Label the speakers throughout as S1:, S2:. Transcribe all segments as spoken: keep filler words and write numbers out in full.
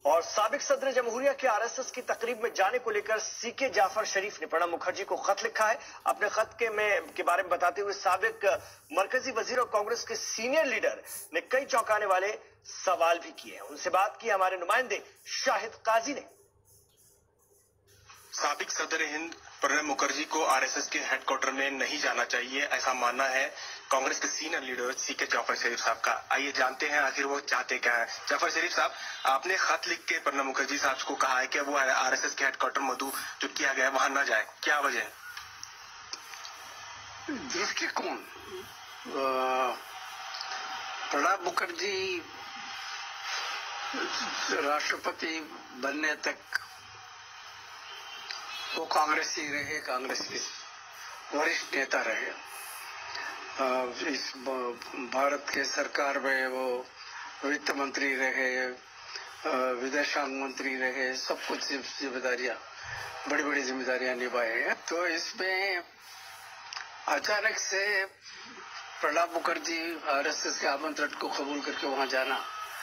S1: और साबिक सदर जमहूरिया के आरएसएस की तकरीब में जाने को लेकर सीके जाफर शरीफ ने प्रणब मुखर्जी को खत लिखा है। अपने खत के में के बारे में बताते हुए साबिक मरकजी वजीर और कांग्रेस के सीनियर लीडर ने कई चौंकाने वाले सवाल भी किए हैं। उनसे बात की हमारे नुमाइंदे शाहिद काजी ने।
S2: साबिक सदर हिंद प्रणब मुखर्जी को आरएसएस के हेडक्वार्टर में नहीं जाना चाहिए, ऐसा मानना है कांग्रेस के सीनियर लीडर सीके जाफर शरीफ साहब का। आइए जानते हैं आखिर वो चाहते क्या है। जाफर शरीफ साहब, आपने खत लिख के प्रणब मुखर्जी साहब को कहा है कि वो आरएसएस के हेडक्वार्टर मधु जो किया गया है वहां न जाए, क्या वजह है?
S3: दृष्टिकोण प्रणब मुखर्जी राष्ट्रपति बनने तक वो कांग्रेस ही रहे, कांग्रेस के वरिष्ठ नेता रहे। इस भारत के सरकार में वो वित्त मंत्री रहे, विदेशांग मंत्री रहे, सब कुछ जिम्मेदारियां, बड़ी बड़ी जिम्मेदारियां निभाए हैं। तो इसमें अचानक से प्रणब मुखर्जी आरएसएस के आमंत्रण को कबूल करके वहां जाना,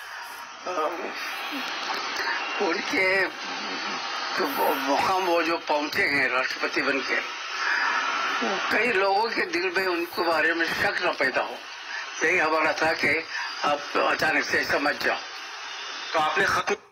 S3: उनके तो मुकाम वो जो पहुंचे हैं राष्ट्रपति बनके, कई लोगों के दिल में उनके बारे में शक न पैदा हो, यही हमारा था कि आप अचानक से समझ जाओ।
S2: तो आपने खत